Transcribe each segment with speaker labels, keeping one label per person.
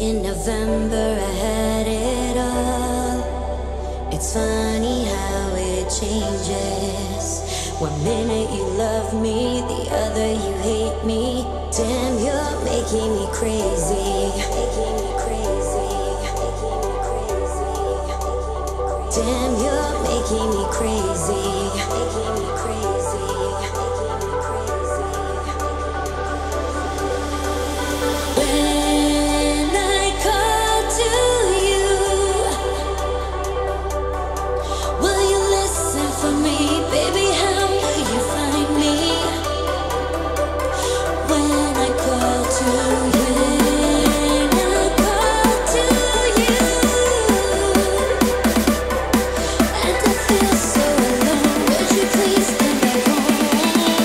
Speaker 1: In November I had it all. It's funny how it changes. One minute you love me, the other you hate me. Damn, you're making me crazy. Making me crazy. Making me crazy. Damn, you're making me crazy. Making me crazy. Making me crazy. When I call to you, will you listen for me, baby? How will you find me? When I call to you, when I call to you, and I feel so alone. Would you please come back home?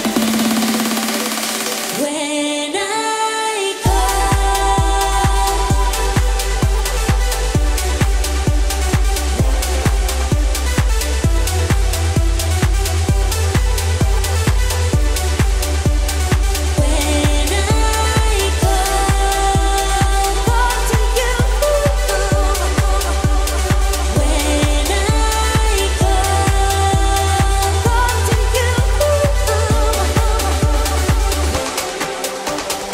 Speaker 1: When I call, when I call to you, when I call to you.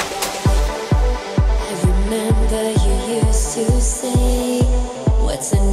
Speaker 1: I remember you used to say, what's a